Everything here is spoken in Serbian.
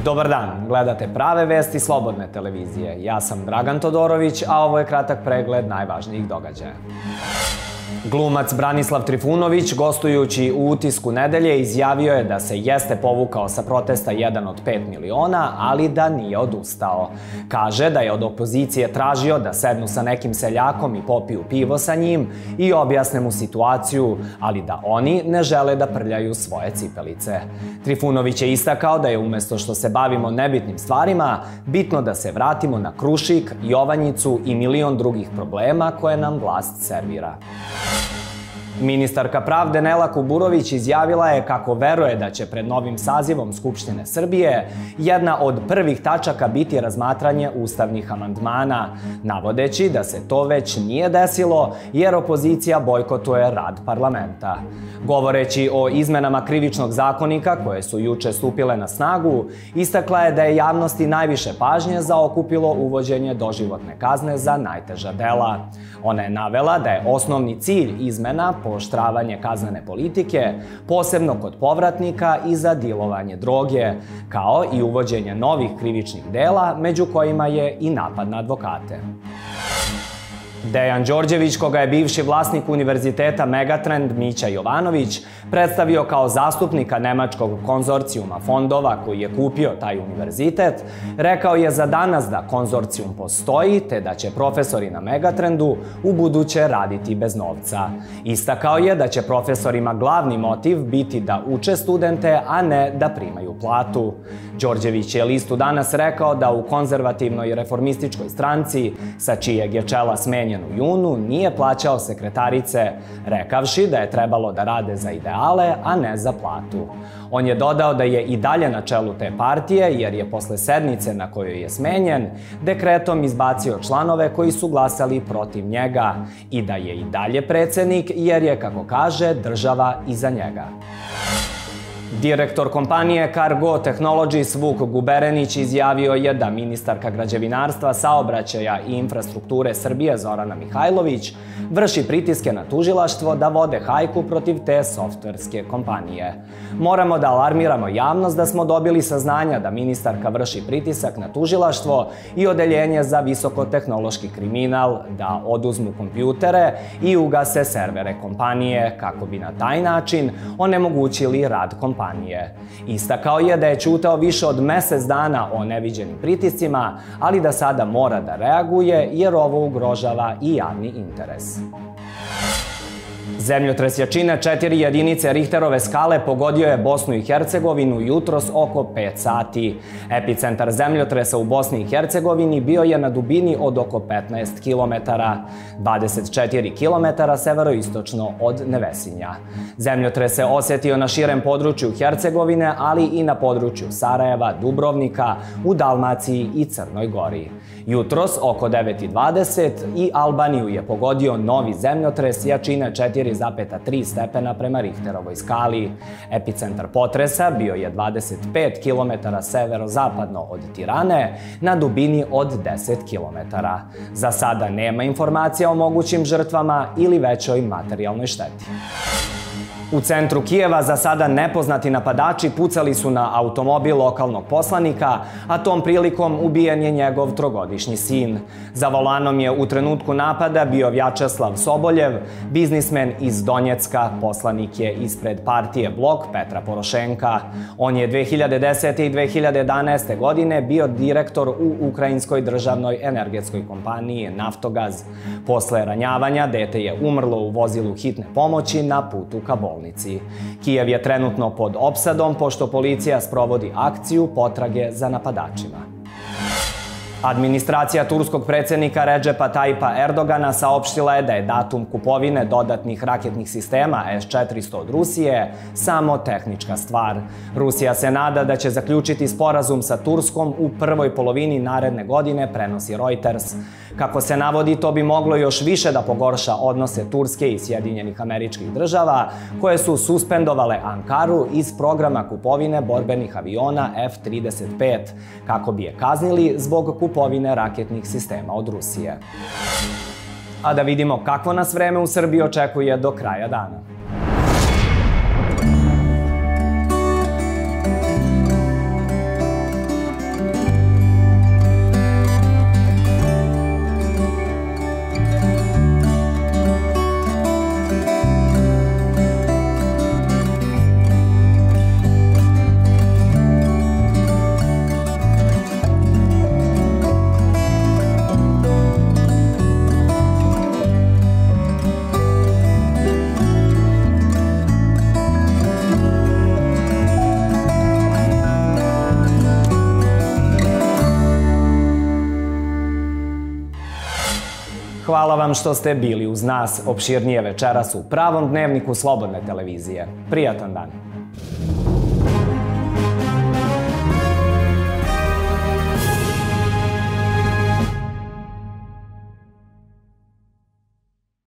Dobar dan, gledate Prave vesti Slobodne televizije. Ja sam Dragan Todorović, a ovo je kratak pregled najvažnijih događaja. Glumac Branislav Trifunović, gostujući u Utisku nedelje, izjavio je da se jeste povukao sa protesta 1 od 5 miliona, ali da nije odustao. Kaže da je od opozicije tražio da sednu sa nekim seljakom i popiju pivo sa njim i objasne mu situaciju, ali da oni ne žele da prljaju svoje cipelice. Trifunović je istakao da je umjesto što se bavimo nebitnim stvarima, bitno da se vratimo na Krušik, Jovanjicu i milion drugih problema koje nam vlast servira. Ministarka pravde Nela Kuburović izjavila je kako veruje da će pred novim sazivom Skupštine Srbije jedna od prvih tačaka biti razmatranje ustavnih amandmana, navodeći da se to već nije desilo jer opozicija bojkotuje rad parlamenta. Govoreći o izmenama Krivičnog zakonika koje su juče stupile na snagu, istakla je da je javnosti najviše pažnje zaokupilo uvođenje doživotne kazne za najteža dela. Ona je navela da je osnovni cilj izmena pooštravanje kaznene politike, posebno kod povratnika i za dilovanje droge, kao i uvođenje novih krivičnih dela, među kojima je i napad na advokate. Dejan Đorđević, koga je bivši vlasnik Univerziteta Megatrend Mića Jovanović predstavio kao zastupnika nemačkog konzorcijuma fondova koji je kupio taj univerzitet, rekao je za danas da konzorcijum postoji te da će profesori na Megatrendu u buduće raditi bez novca. Istakao je da će profesorima glavni motiv biti da uče studente, a ne da primaju platu. Đorđević je listu Danas rekao da u konzervativnoj reformističkoj stranci, sa čijeg je čela smenjen u junu, nije plaćao sekretarice, rekavši da je trebalo da rade za ideale, a ne za platu. On je dodao da je i dalje na čelu te partije, jer je posle sednice na kojoj je smenjen, dekretom izbacio članove koji su glasali protiv njega i da je i dalje predsednik, jer je, kako kaže, država iza njega. Direktor kompanije Cargo Technologies Vuk Guberenić izjavio je da ministarka građevinarstva, saobraćaja i infrastrukture Srbije Zorana Mihajlović vrši pritiske na tužilaštvo da vode hajku protiv te softverske kompanije. Moramo da alarmiramo javnost da smo dobili saznanja da ministarka vrši pritisak na tužilaštvo i odeljenje za visokotehnološki kriminal da oduzmu kompjutere i ugase servere kompanije kako bi na taj način onemogućili rad kompanije. Istakao je da je ćutao više od mesec dana o neviđenim pritiscima, ali da sada mora da reaguje jer ovo ugrožava i javni interes. Zemljotres jačine 4 jedinice Richterove skale pogodio je Bosnu i Hercegovinu jutros oko 5 sati. Epicentar zemljotresa u Bosni i Hercegovini bio je na dubini od oko 15 km, 24 km severoistočno od Nevesinja. Zemljotres se osjetio na širem području Hercegovine, ali i na području Sarajeva, Dubrovnika, u Dalmaciji i Crnoj Gori. Jutros oko 9:20 i Albaniju je pogodio novi zemljotres jačine 4,3 stepena prema Richterovoj skali. Epicentar potresa bio je 25 km severozapadno od Tirane na dubini od 10 km. Za sada nema informacija o mogućim žrtvama ili većoj materijalnoj šteti. U centru Kijeva za sada nepoznati napadači pucali su na automobil lokalnog poslanika, a tom prilikom ubijen je njegov trogodišnji sin. Za volanom je u trenutku napada bio Vjačeslav Soboljev, biznismen iz Donjecka, poslanik je ispred partije Blok Petra Porošenka. On je 2010. i 2011. godine bio direktor u Ukrajinskoj državnoj energetskoj kompaniji Naftogaz. Posle ranjavanja dete je umrlo u vozilu hitne pomoći na putu ka bolnici. Kijev je trenutno pod opsadom pošto policija sprovodi akciju potrage za napadačima. Administracija turskog predsjednika Redžepa Tajipa Erdogana saopštila je da je datum kupovine dodatnih raketnih sistema S-400 od Rusije samo tehnička stvar. Rusija se nada da će zaključiti sporazum sa Turskom u prvoj polovini naredne godine, prenosi Reuters. Kako se navodi, to bi moglo još više da pogorša odnose Turske i Sjedinjenih Američkih Država, koje su suspendovale Ankaru iz programa kupovine borbenih aviona F-35, kako bi je kaznili zbog kupovine raketnih sistema od Rusije. A da vidimo kakvo nas vreme u Srbiji očekuje do kraja dana. Hvala vam što ste bili uz nas opširnije večeras u pravom dnevniku Slobodne televizije. Prijatan dan!